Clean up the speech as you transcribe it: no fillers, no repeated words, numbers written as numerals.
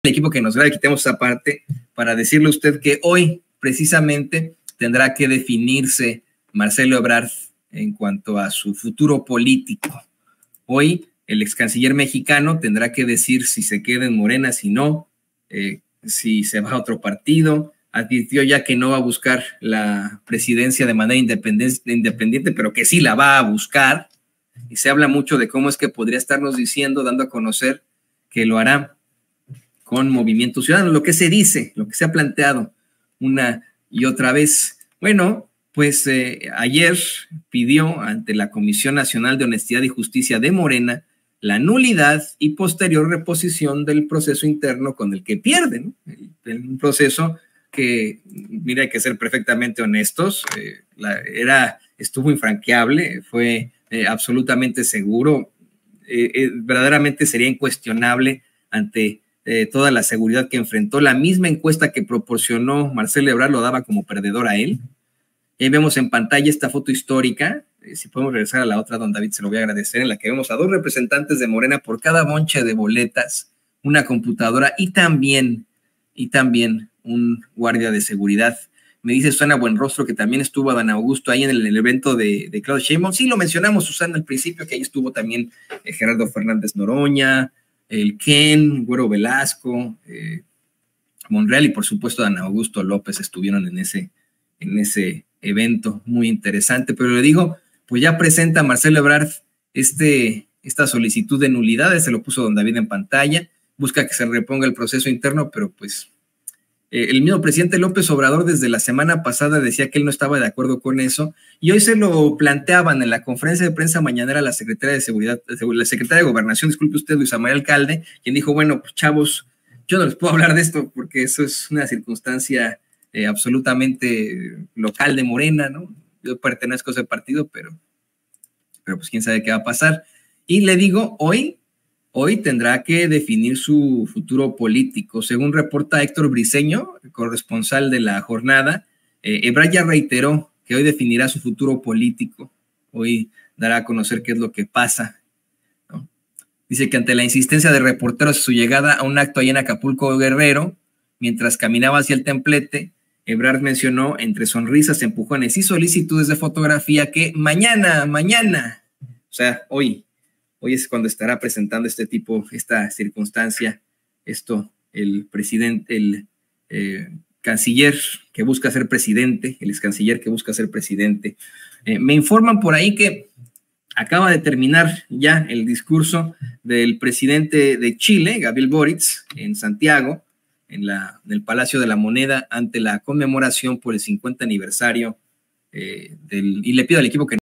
el equipo que nos graba, quitemos esa parte para decirle a usted que hoy precisamente tendrá que definirse Marcelo Ebrard en cuanto a su futuro político. Hoy el ex canciller mexicano tendrá que decir si se queda en Morena, si no, si se va a otro partido. Advirtió ya que no va a buscar la presidencia de manera independiente, pero que sí la va a buscar. Y se habla mucho de cómo es que podría estarnos diciendo, dando a conocer que lo hará con Movimiento Ciudadano, lo que se dice, lo que se ha planteado una y otra vez. Bueno, pues ayer pidió ante la Comisión Nacional de Honestidad y Justicia de Morena la nulidad y posterior reposición del proceso interno con el que pierden, ¿no? Un proceso que, mira, hay que ser perfectamente honestos, estuvo infranqueable, fue absolutamente seguro, verdaderamente sería incuestionable ante toda la seguridad que enfrentó. La misma encuesta que proporcionó Marcelo Ebrard lo daba como perdedor a él. Ahí vemos en pantalla esta foto histórica, si podemos regresar a la otra, don David, se lo voy a agradecer, en la que vemos a dos representantes de Morena por cada bonche de boletas, una computadora y también un guardia de seguridad. Me dice Susana Buenrostro que también estuvo Adán Augusto ahí en el evento de Claudia Sheinbaum. Sí, lo mencionamos, Susana, al principio, que ahí estuvo también Gerardo Fernández Noroña, el Ken, Güero Velasco, Monreal y por supuesto Adán Augusto López estuvieron en ese evento muy interesante. Pero le digo, pues ya presenta Marcelo Ebrard esta solicitud de nulidades, se lo puso don David en pantalla, busca que se reponga el proceso interno, pero pues el mismo presidente López Obrador desde la semana pasada decía que él no estaba de acuerdo con eso, y hoy se lo planteaban en la conferencia de prensa mañanera la secretaria de Seguridad, la secretaria de Gobernación, disculpe usted, Luisa María Alcalde, quien dijo, bueno, pues chavos, yo no les puedo hablar de esto porque eso es una circunstancia absolutamente local de Morena, ¿no? Yo pertenezco a ese partido, pero pues quién sabe qué va a pasar. Y le digo, hoy tendrá que definir su futuro político. Según reporta Héctor Briceño, corresponsal de La Jornada, Ebrard ya reiteró que hoy definirá su futuro político. Hoy dará a conocer qué es lo que pasa, ¿no? Dice que ante la insistencia de reporteros a su llegada a un acto allá en Acapulco, Guerrero, mientras caminaba hacia el templete, Ebrard mencionó entre sonrisas, empujones y solicitudes de fotografía que mañana, o sea, hoy es cuando estará presentando esta circunstancia, el presidente, el canciller que busca ser presidente, el ex canciller que busca ser presidente. Me informan por ahí que acaba de terminar ya el discurso del presidente de Chile, Gabriel Boric, en Santiago, en el Palacio de la Moneda, ante la conmemoración por el 50 aniversario y le pido al equipo que